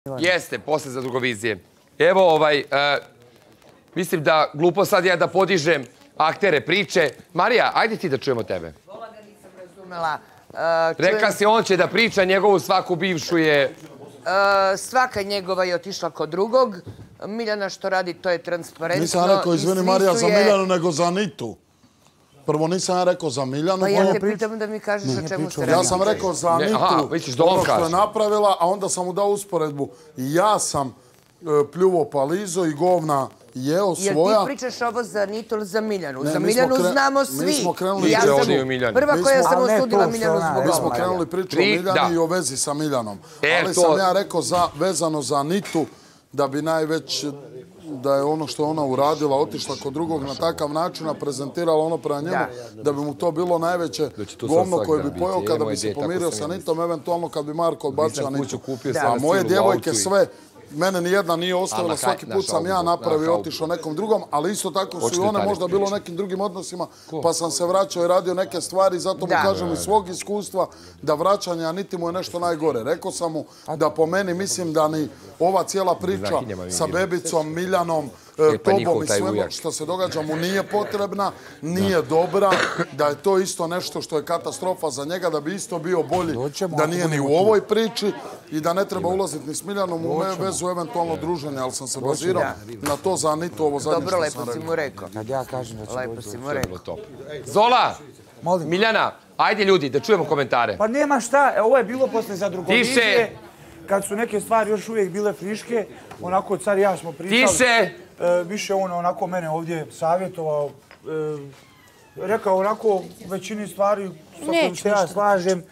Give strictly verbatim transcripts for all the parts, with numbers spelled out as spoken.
Jeste, posle za drugovizije. Evo, ovaj, mislim da glupo sad ja da podižem aktere priče. Marija, ajde ti da čujemo tebe. Vola ga nisam razumela. Reka si, on će da priča, njegovu svaku bivšu je... Svaka njegova je otišla kod drugog. Miljana što radi, to je transparentno. Nisam rekao, izvini Marija, za Miljanu, nego za Anitu. Prvo nisam ja rekao za Miljanu. Pa ja te pitam da mi kažeš o čemu se radi. Ja sam rekao za Anitu, ono što je napravila, a onda sam mu dao usporedbu. I ja sam pljuvo palizo i govna jeo svoja. Jer ti pričaš ovo za Anitu ili za Miljanu? Za Miljanu znamo svi. Mi smo krenuli prva koja sam osudila Miljanu zbog ovoga. Mi smo krenuli priču o Miljani i o vezi sa Miljanom. Ali sam ja rekao vezano za Anitu da bi najveć... da je ono što je ona uradila, otišla kod drugog na takav način, a prezentirala ono prema njemu, da bi mu to bilo najveće govno koje bi pojao kada bi se pomirio sa Anitom, eventualno kad bi Marko odbacio Anitu. A moje djevojke sve, mene nijedna nije ostavila, svaki put sam ja napravio, otišao nekom drugom, ali isto tako su i one možda bilo u nekim drugim odnosima, pa sam se vraćao i radio neke stvari, zato mu kažem iz svog iskustva da vraćanje Aniti mu je nešto najgore. Rekao sam mu da po meni mislim da ni ova cijela priča sa Bebicom, Miljanom, tobom i svema što se događa mu nije potrebna, nije dobra, da je to isto nešto što je katastrofa za njega, da bi isto bio bolji da nije ni u ovoj priči i da ne treba ulaziti ni s Miljanom u vezu eventualno druženja, ali sam se bazirao na to za Anitu ovo zadnje što sam rekao. Dobro, lepo si mu rekao. Kad ja kažem da će Lepo si mu rekao. Zola! Miljana, ajde ljudi, da čujemo komentare. Pa nema šta, ovo je bilo posle za drugovizije. Kad su neke stvari još uvijek bile friške, onako car i ja smo pričali. Tiše! Više on onako mene ovdje savjetovao, rekao onako većini stvari sa kojim se ja slažem.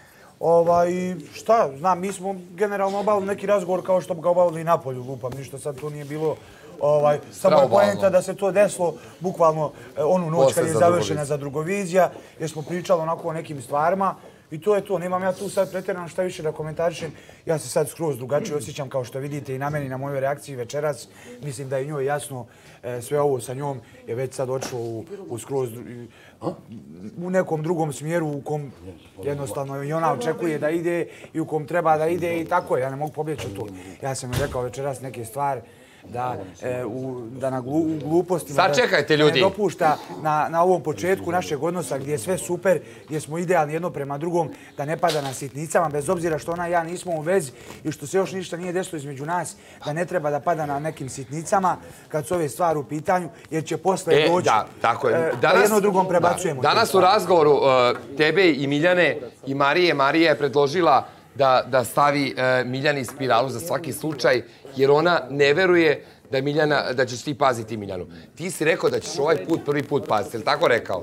Šta, znam, mi smo generalno obavili neki razgovor kao što bi ga obavili i napolju, lupam, ništa sad to nije bilo. Samo je poenta da se to desilo bukvalno onu noć kad je završena za drugovizija, jer smo pričali onako o nekim stvarima. I to je to, nemam ja tu sad pretjerano šta više da komentarišem. Ja se sad skroz drugačije osjećam kao što vidite i na meni, na mojoj reakciji večeras. Mislim da je njoj jasno sve ovo sa njom je već sad odšlo u skroz u nekom drugom smjeru u kom jednostavno i ona očekuje da ide i u kom treba da ide i tako je. Ja ne mogu pobjeći od to. Ja sam joj rekao večeras neke stvari da na glupostima ne dopušta na ovom početku našeg odnosa gdje je sve super, gdje smo idealni jedno prema drugom, da ne pada na sitnicama, bez obzira što ona i ja nismo u vezi i što se još ništa nije desilo između nas, da ne treba da pada na nekim sitnicama kad su ove stvari u pitanju, jer će posle doći da jedno drugom prebacujemo. Danas u razgovoru tebe i Miljane i Marije, Marija je predložila da stavi Miljani spiralu za svaki slučaj, jer ona ne veruje da ćeš ti paziti Miljanu. Ti si rekao da ćeš ovaj put prvi put paziti, je li tako rekao?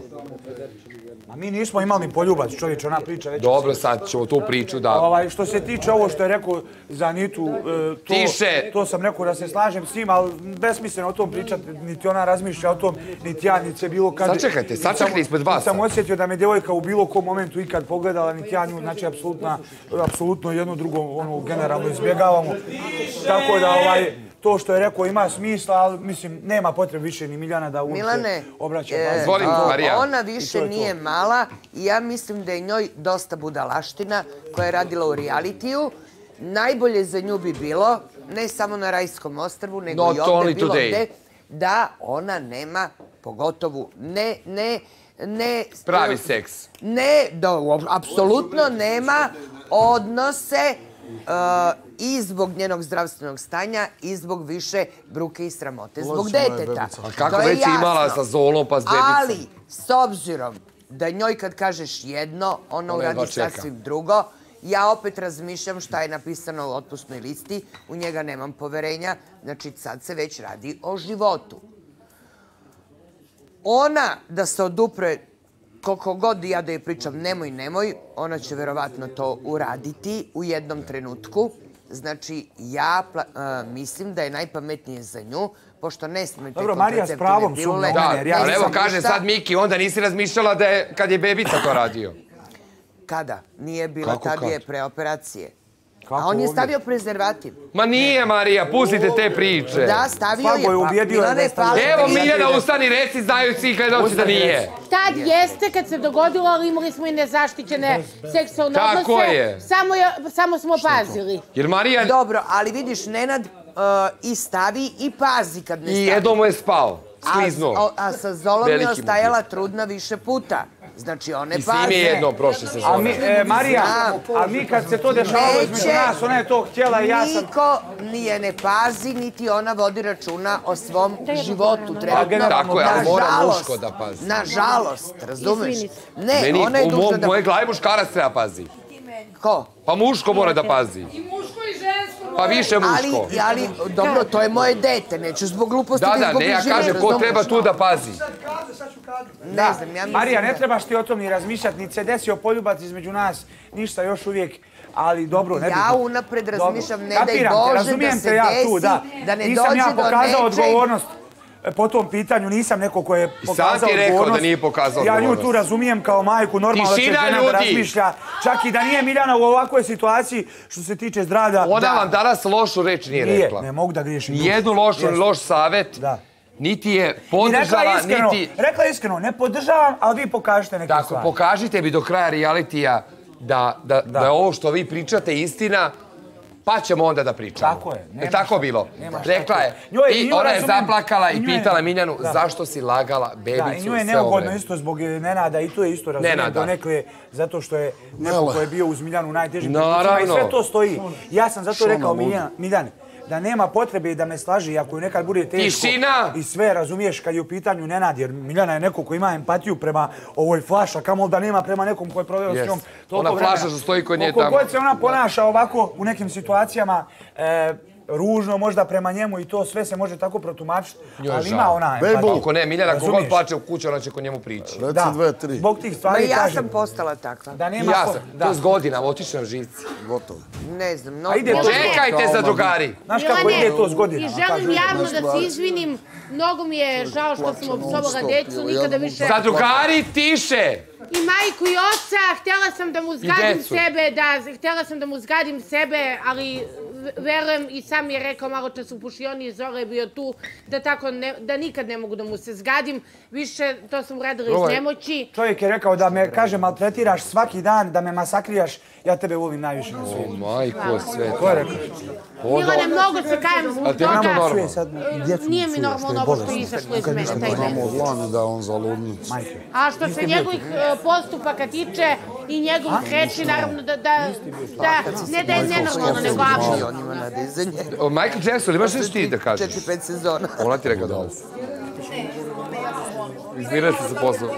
A mi nismo imali poljubac, čovječ, ona priča već... Dobro, sad ćemo tu priču da... Što se tiče ovo što je rekao za Anitu, to sam rekao da se slažem s njim, ali besmisleno o tom pričati, niti ona razmišlja o tom, niti ja, niti se bilo kad... Sačekajte, sačekajte ispred vas. Sam osjetio da me djevojka u bilo kom momentu ikad pogledala, niti ja nju, znači, apsolutno jedno drugo, ono, generalno izbjegavamo. Tako da, ovaj... To što je rekao ima smisla, ali mislim, nema potrebe više ni Miljana da uopšte obraća pažnju. Ona više nije mala i ja mislim da je njoj dosta budalaština koja je radila u realitiju. Najbolje za nju bi bilo, ne samo na Rajskom ostrvu, nego i ovdje bilo gde, da ona nema, pogotovo ne, ne, ne... Pravi seks. Ne, apsolutno nema odnose i zbog njenog zdravstvenog stanja i zbog više bruke i sramote. Zbog deteta. Kako već imala sa Zolom pa s Bebicom? Ali, s obzirom da njoj kad kažeš jedno, ona uradi sasvim drugo, ja opet razmišljam šta je napisano u otpusnoj listi, u njega nemam poverenja, znači sad se već radi o životu. Ona da se odupre koliko god ja da je pričam nemoj, nemoj, ona će verovatno to uraditi u jednom trenutku. Znači, ja mislim da je najpametnije za nju, pošto ne smije te kontraceptivne pilule. Ali evo kaže sad Miki, onda nisi razmišljala kad je Bebica to radio. Kada? Nije bilo, tad je pre operacije. A on je stavio prezervativ. Ma nije, Marija, pustite te priče. Da, stavio je. Evo, Miljana, ustani, reci, znaju svi gledaoci da nije. Tad jeste, kad se dogodilo, ali imali smo i nezaštićene seksualne odnose. Tako je. Samo smo pazili. Jer Marija... Dobro, ali vidiš, Nenad i stavi i pazi kad ne stavi. I jednom mu je spao, skliznuo. A sa Zolom je ostajala trudna više puta. Znači, one paze. I s njim je jednom prošle sezone. Marija, a mi kad se to dešavalo između nas, ona je to htjela i ja sam... Niko nije ne pazi, niti ona vodi računa o svom životu. Tako je, ali mora muško da pazi. Nažalost, razumeš? Ne, Meni, ona je dužna da... U moje glavi muškarac treba pazi. Ko? Pa muško mora da pazi. I muško i žensko. Pa više muško. Ali, dobro, to je moje dete, neću zbog gluposti ni zbog bližine. Da, da, ne, ja kažem, ko treba tu da pazi. Ne znam, ja mislim... Marija, ne trebaš ti o tom ni razmišljati, ni se desio poljubac između nas, ništa još uvijek, ali dobro, ne bitno. Ja unapred razmišljam, ne daj Bože da se desi, da ne dođe do nečeg. Nisam ja pokazao odgovornost po tom pitanju, nisam neko ko je pokazao odgovornost. I sam ti rekao da nije pokazao odgovornost. Ja nju tu razumijem kao majku, normalno da će žena da razmišlja. Čak i da nije Miljana u ovakvoj situaciji, što se tiče zdravlja. Ona vam danas lošu reč nije rekla. Nije, ne mogu da griješim. Nijednu loš savjet. Niti je podržala, niti... Rekla je iskreno, ne podržavam, ali vi pokažite neke stvari. Tako, pokažite mi do kraja realitija da je ovo što vi pričate istina, pa ćemo onda da pričamo. Tako je. Je tako bilo? Rekla je. I ona je zaplakala i pitala Miljanu zašto si lagala bebicu sve ove. I nju je neugodno isto zbog Nenada i tu je isto razumijem donekle zato što je neko ko je bio uz Miljanu u najtežim trenucima i sve to stoji. Ja sam zato rekao Miljane, da nema potrebe da me slaži ako ju nekad bude teško i sve, razumiješ, kad je u pitanju Nenad, jer Miljana je neko ko ima empatiju prema ovoj Flaša, kamol da nema prema nekom ko je proveo s njom toliko vremena. Ona Flaša što stoji kod nje tamo. Koliko god se ona ponaša ovako u nekim situacijama, ružno možda prema njemu i to sve se može tako protumačiti, ali ima ona empatiju. Ako ne, Miljana, ako god plače u kuću, ona će kod njemu prići. Reci dve, tri. Zbog tih stvari kažem. Ja sam postala takva. I ja sam. To je s godinama, otišli na živci. Gotovo. Ne znam. Čekajte za drugari. Znaš kako ide to s godinama? I želim javno da se izvinim. Mnogo mi je žao što sam opsovala decu, nikada više... Za drugari tiše! I majku i oca, htjela sam da mu zgadim sebe, da, htjela sam da mu zgadim sebe, ali verujem i sam je rekao malo čas u pušioni, Zora je bio tu, da tako, da nikad ne mogu da mu se zgadim. Više, to sam uradila iz nemoći. Čovjek je rekao da me, kaže, maltretiraš svaki dan, da me masakriraš, ja tebe volim najviše na svijetu. O, majko, sve. Ko je rekao? Milane, mnogo se kajem zbog toga. Nije mi normalno ovo što je izašlo iz mene, taj dan. A što se njegovih postupaka tiče i njegovih reči, naravno da ne da je nenormalno, nego apsolutno. Michael Jackson, imaš nešto ti da kažeš? Četiri, pet sezona. Ona ti rekao da ovo. Izmirali ste se posao.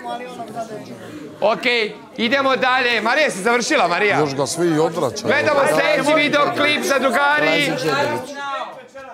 Okej, idemo dalje. Marija, si završila, Marija? Još ga svi i odvraćaju. Gledamo sljedeći videoklip za drugari.